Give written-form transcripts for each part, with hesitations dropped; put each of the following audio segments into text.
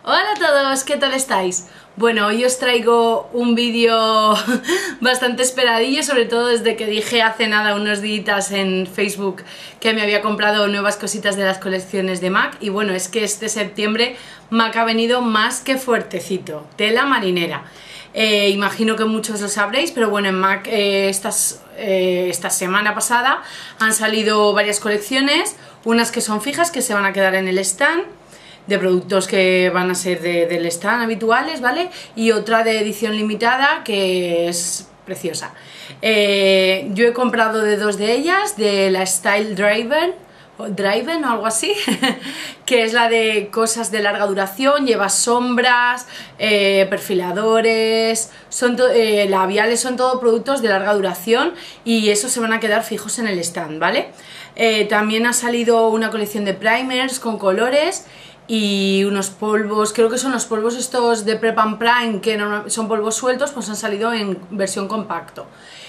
Hola a todos, ¿qué tal estáis? Bueno, hoy os traigo un vídeo bastante esperadillo, sobre todo desde que dije hace nada, unos días en Facebook, que me había comprado nuevas cositas de las colecciones de MAC. Y bueno, es que este septiembre MAC ha venido más que fuertecito, tela marinera. Imagino que muchos lo sabréis, pero bueno, en MAC esta semana pasada han salido varias colecciones, unas que son fijas, que se van a quedar en el stand, de productos que van a ser del stand habituales, ¿vale? Y otra de edición limitada que es preciosa. Yo he comprado de dos de ellas, de la Style Driven o algo así, que es la de cosas de larga duración, lleva sombras, perfiladores, labiales, son todo productos de larga duración y esos se van a quedar fijos en el stand, ¿vale? También ha salido una colección de primers con colores y unos polvos, creo que son los polvos estos de Prep and Prime, que no, son polvos sueltos, pues han salido en versión compacto.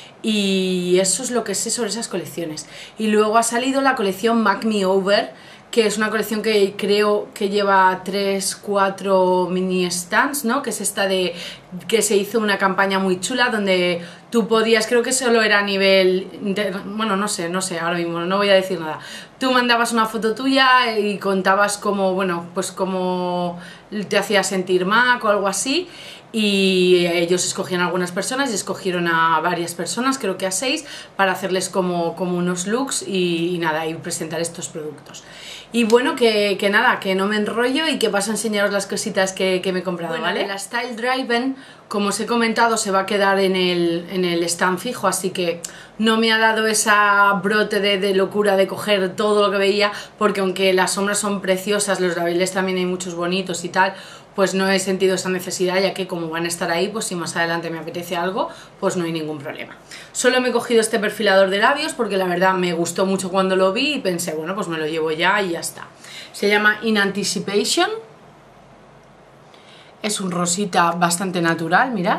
Y eso es lo que sé sobre esas colecciones. Y luego ha salido la colección MAC Me Over, que es una colección que creo que lleva 3-4 mini stands, ¿no? Que es esta de que se hizo una campaña muy chula donde tú podías, creo que solo era a nivel, bueno, no sé, ahora mismo no voy a decir nada. Tú mandabas una foto tuya y contabas cómo, bueno, pues cómo te hacía sentir MAC o algo así. Y ellos escogían a algunas personas y escogieron a varias personas, creo que a 6, para hacerles como unos looks y nada, y presentar estos productos. Y bueno, que nada, que no me enrollo y que paso a enseñaros las cositas que me he comprado, bueno, ¿vale? La Style Driven, como os he comentado, se va a quedar en el stand fijo, así que no me ha dado esa brote de locura de coger todo lo que veía, porque aunque las sombras son preciosas, los labiales también hay muchos bonitos y tal, pues no he sentido esa necesidad, ya que como van a estar ahí, pues si más adelante me apetece algo, pues no hay ningún problema. Solo me he cogido este perfilador de labios porque la verdad me gustó mucho cuando lo vi y pensé, bueno, pues me lo llevo ya y ya está. Se llama In Anticipation. Es un rosita bastante natural, mirad.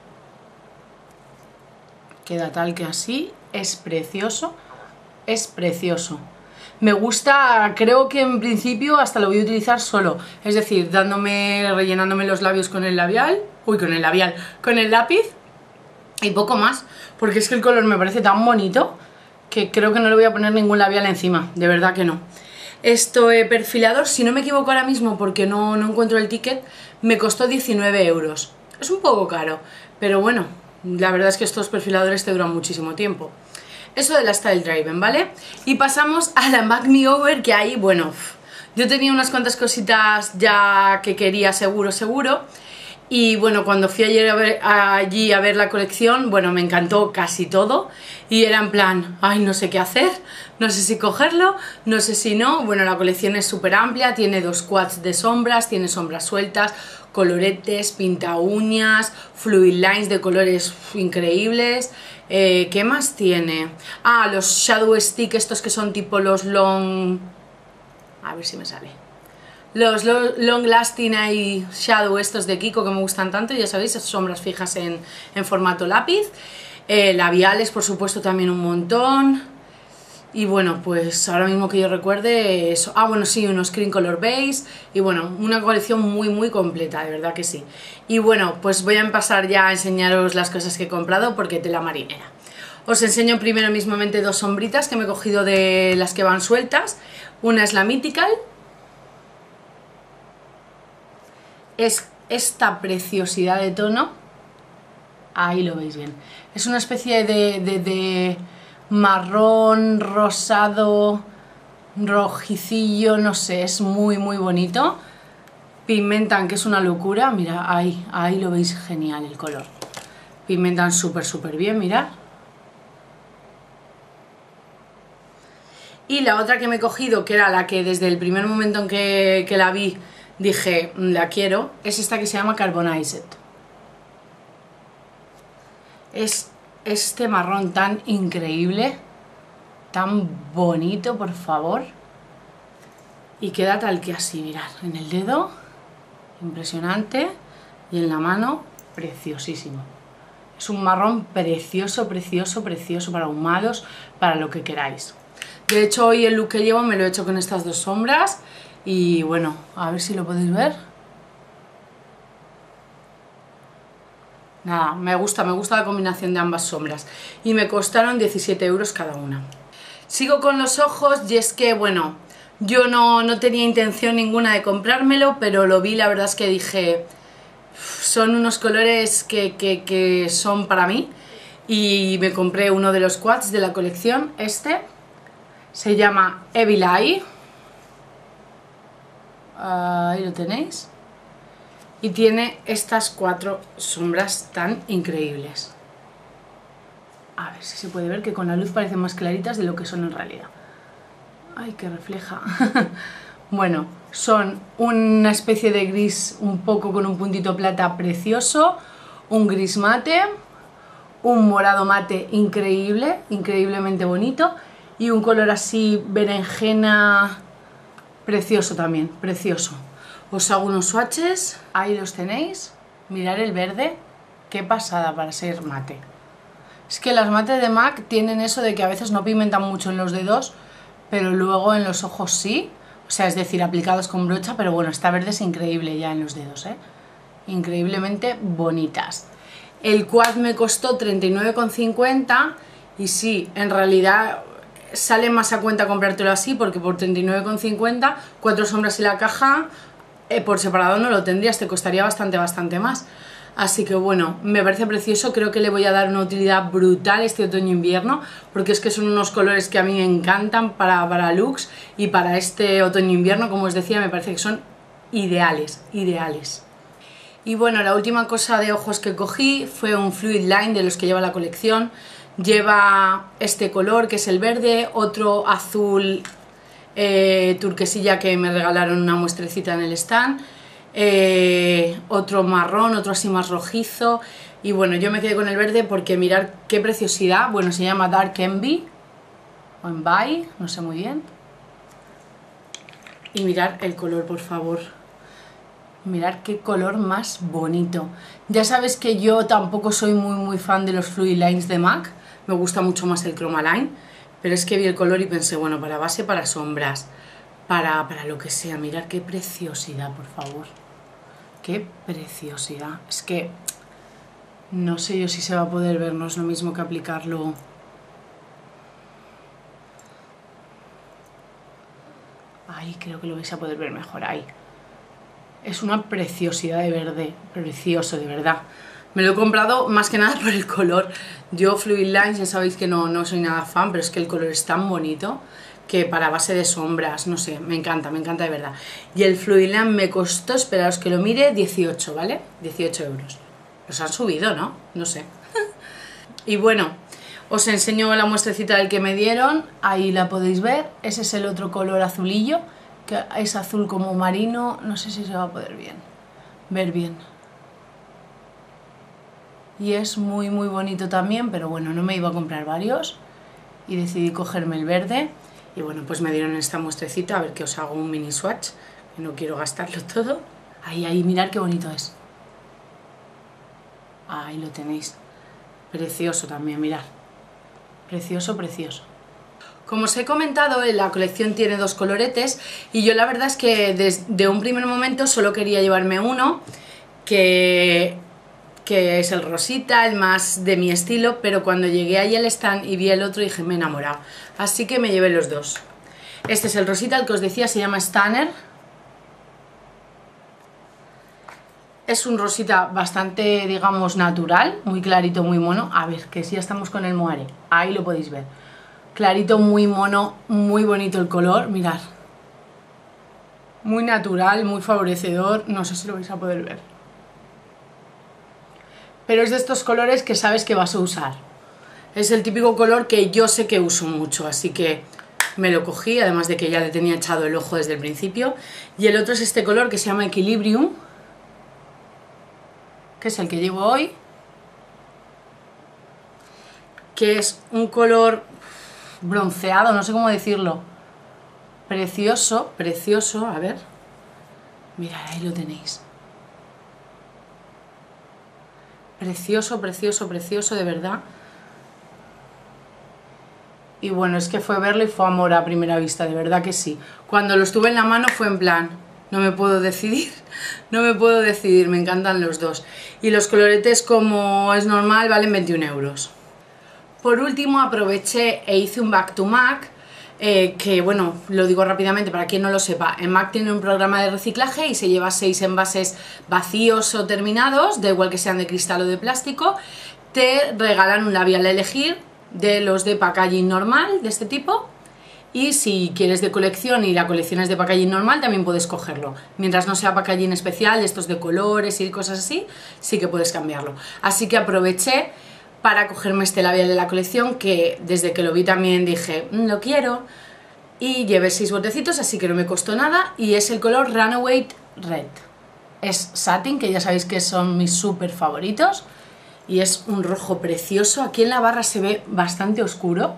Queda tal que así, es precioso, es precioso. Me gusta, creo que en principio hasta lo voy a utilizar solo, es decir, rellenándome los labios con el labial, con el lápiz y poco más, porque es que el color me parece tan bonito que creo que no le voy a poner ningún labial encima, de verdad que no. Esto perfilador, si no me equivoco ahora mismo porque no encuentro el ticket, me costó 19 euros. Es un poco caro, pero bueno, la verdad es que estos perfiladores te duran muchísimo tiempo. Eso de la Style Driven, ¿vale? Y pasamos a la MAC Me Over, que ahí, bueno, yo tenía unas cuantas cositas ya que quería seguro. Y bueno, cuando fui ayer allí a ver la colección, bueno, me encantó casi todo. Y era en plan, ay, no sé qué hacer, no sé si cogerlo, no sé si no. Bueno, la colección es súper amplia, tiene 2 quads de sombras, tiene sombras sueltas, coloretes, pinta uñas, fluid lines de colores increíbles. ¿Qué más tiene? Ah, los shadow stick, estos que son tipo los long... A ver si me sale. Los long lasting eye shadow estos de Kiko que me gustan tanto, ya sabéis, sombras fijas en formato lápiz. Labiales, por supuesto, también un montón. Y bueno, pues ahora mismo que yo recuerde eso. Ah, bueno, sí, unos cream color base. Y bueno, una colección muy completa, de verdad que sí. Y bueno, pues voy a pasar ya a enseñaros las cosas que he comprado porque tela marinera. Os enseño primero mismamente 2 sombritas que me he cogido de las que van sueltas. Una es la Mythical. Es esta preciosidad de tono. Ahí lo veis bien. Es una especie de marrón, rosado, rojicillo, no sé, es muy bonito. Pigmentan, que es una locura, mira, ahí lo veis genial el color. Pigmentan súper bien, mirad. Y la otra que me he cogido, que era la que desde el primer momento en que la vi dije, la quiero, es esta que se llama Carbonized. Es este marrón tan increíble, tan bonito, por favor. Y queda tal que así, mirad, en el dedo, impresionante, y en la mano, preciosísimo. Es un marrón precioso para ahumados, para lo que queráis. De hecho, hoy el look que llevo me lo he hecho con estas 2 sombras y bueno, a ver si lo podéis ver. Nada, me gusta la combinación de ambas sombras. Y me costaron 17 euros cada una. Sigo con los ojos y es que, bueno, yo no tenía intención ninguna de comprármelo, pero lo vi, la verdad es que dije, son unos colores que son para mí. Y me compré uno de los quads de la colección, este. Se llama Evil Eye. Ahí lo tenéis. Y tiene estas 4 sombras tan increíbles. A ver si se puede ver que con la luz parecen más claritas de lo que son en realidad. Ay, que refleja. Bueno, son una especie de gris un poco con un puntito plata precioso, un gris mate, un morado mate increíble, increíblemente bonito, y un color así berenjena precioso también, precioso. Os hago unos swatches, ahí los tenéis. Mirad el verde, qué pasada para ser mate. Es que las mates de MAC tienen eso de que a veces no pigmentan mucho en los dedos, pero luego en los ojos sí. O sea, es decir, aplicados con brocha, pero bueno, esta verde es increíble ya en los dedos, ¿eh? Increíblemente bonitas. El quad me costó 39,50 y sí, en realidad sale más a cuenta comprártelo así, porque por 39,50, 4 sombras y la caja, por separado no lo tendrías, te costaría bastante más. Así que bueno, me parece precioso, creo que le voy a dar una utilidad brutal este otoño-invierno, porque es que son unos colores que a mí me encantan para looks, y para este otoño-invierno, como os decía, me parece que son ideales, ideales. Y bueno, la última cosa de ojos que cogí fue un Fluid Line de los que lleva la colección. Lleva este color que es el verde, otro azul turquesilla que me regalaron una muestrecita en el stand, otro marrón, otro así más rojizo, y bueno, yo me quedé con el verde porque mirad qué preciosidad. Bueno, se llama Dark Envy o Envy, no sé muy bien, y mirad el color, por favor, mirad qué color más bonito. Ya sabes que yo tampoco soy muy fan de los Fluid Lines de MAC, me gusta mucho más el Chroma Line, pero es que vi el color y pensé, bueno, para base, para sombras, para lo que sea, mirad qué preciosidad, por favor. Qué preciosidad. Es que no sé yo si se va a poder ver, no es lo mismo que aplicarlo. Ahí creo que lo vais a poder ver mejor, ahí. Es una preciosidad de verde, precioso, de verdad. Me lo he comprado más que nada por el color. Yo Fluid Lines ya sabéis que no soy nada fan, pero es que el color es tan bonito que para base de sombras, no sé, me encanta de verdad. Y el Fluid Line me costó, esperaos que lo mire, 18, ¿vale? 18 euros. Los han subido, ¿no? No sé. Y bueno, os enseño la muestrecita del que me dieron, ahí la podéis ver. Ese es el otro color azulillo, que es azul como marino, no sé si se va a poder ver bien. Y es muy bonito también, pero bueno, no me iba a comprar varios y decidí cogerme el verde. Y bueno, pues me dieron esta muestrecita, a ver que os hago un mini swatch, que no quiero gastarlo todo. Ahí, mirad qué bonito es. Ahí lo tenéis. Precioso también, mirad. Precioso, precioso. Como os he comentado, la colección tiene 2 coloretes y yo la verdad es que desde un primer momento solo quería llevarme uno, que es el rosita, el más de mi estilo, pero cuando llegué ahí al stand y vi el otro dije, me he enamorado. Así que me llevé los 2. Este es el rosita, el que os decía, se llama Stunner. Es un rosita bastante, digamos, natural, muy clarito, muy mono. A ver, que sí, ya estamos con el moire. Ahí lo podéis ver. Clarito, muy mono, muy bonito el color, mirad. Muy natural, muy favorecedor, no sé si lo vais a poder ver. Pero es de estos colores que sabes que vas a usar. Es el típico color que yo sé que uso mucho, así que me lo cogí, además de que ya le tenía echado el ojo desde el principio. Y el otro es este color que se llama Equilibrium, que es el que llevo hoy, que es un color bronceado, no sé cómo decirlo. Precioso, precioso, a ver. Mirad, ahí lo tenéis. Precioso, precioso, precioso, de verdad. Y bueno, es que fue verlo y fue amor a primera vista, de verdad que sí. Cuando lo estuve en la mano fue en plan, no me puedo decidir, no me puedo decidir, me encantan los 2. y los coloretes, como es normal, valen 21 euros. Por último, aproveché e hice un back to MAC, que bueno, lo digo rápidamente para quien no lo sepa. En MAC tiene un programa de reciclaje y se lleva 6 envases vacíos o terminados, da igual que sean de cristal o de plástico. Te regalan un labial a elegir de los de packaging normal, de este tipo, y si quieres de colección y la colección es de packaging normal, también puedes cogerlo. Mientras no sea packaging especial, de estos de colores y cosas así, sí que puedes cambiarlo. Así que aproveché para cogerme este labial de la colección, que desde que lo vi también dije, lo quiero, y llevé 6 botecitos, así que no me costó nada, y es el color Runaway Red. Es satin, que ya sabéis que son mis súper favoritos, y es un rojo precioso. Aquí en la barra se ve bastante oscuro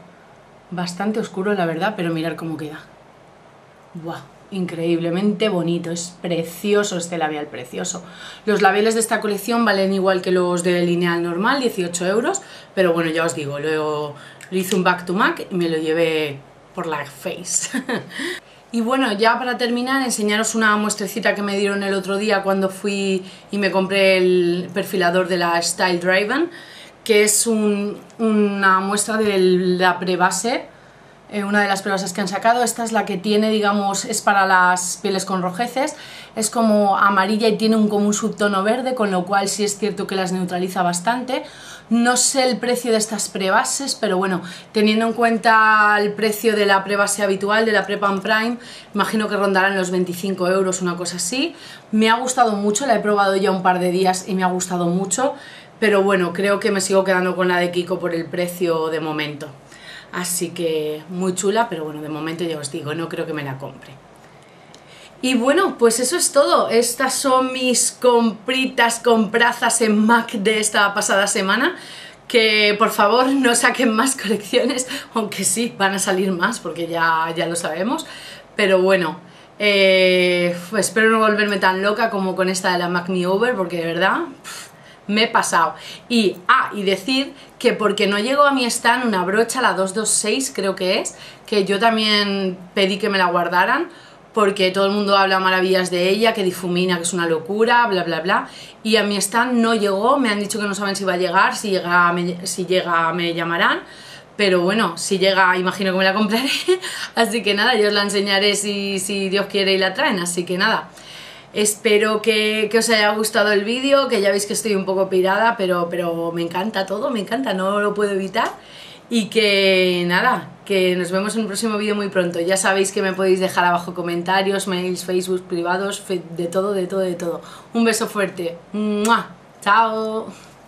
la verdad, pero mirad cómo queda. ¡Buah! Increíblemente bonito, es precioso este labial, precioso. Los labiales de esta colección valen igual que los de lineal normal, 18 euros, pero bueno, ya os digo, lo hice un back to MAC y me lo llevé por la face. Y bueno, ya para terminar, enseñaros una muestrecita que me dieron el otro día cuando fui y me compré el perfilador de la Style Driven, que es una muestra de la prebase. Una de las prebases que han sacado. Esta es la que tiene, digamos, es para las pieles con rojeces, es como amarilla y tiene como un subtono verde, con lo cual sí es cierto que las neutraliza bastante. No sé el precio de estas prebases, pero bueno, teniendo en cuenta el precio de la prebase habitual, de la Prep&, imagino que rondarán los 25 euros, una cosa así. Me ha gustado mucho, la he probado ya un par de días y me ha gustado mucho, pero bueno, creo que me sigo quedando con la de Kiko por el precio de momento. Así que muy chula, pero bueno, de momento ya os digo, no creo que me la compre. Y bueno, pues eso es todo. Estas son mis comprazas en MAC de esta pasada semana. Que por favor no saquen más colecciones, aunque sí, van a salir más porque ya lo sabemos. Pero bueno, espero no volverme tan loca como con esta de la MAC Me Over, porque de verdad me he pasado. Y decir que porque no llegó a mi stand una brocha, la 226 creo que es, que yo también pedí que me la guardaran, porque todo el mundo habla maravillas de ella, que difumina, que es una locura, bla bla bla, y a mi stand no llegó. Me han dicho que no saben si va a llegar, si llega me llamarán, pero bueno, si llega imagino que me la compraré. Así que nada, yo os la enseñaré si Dios quiere y la traen, así que nada. Espero que os haya gustado el vídeo, que ya veis que estoy un poco pirada, pero me encanta todo, me encanta, no lo puedo evitar. Y que nada, que nos vemos en un próximo vídeo muy pronto. Ya sabéis que me podéis dejar abajo comentarios, mails, Facebook, privados, de todo, de todo, de todo. Un beso fuerte. ¡Mua! ¡Chao!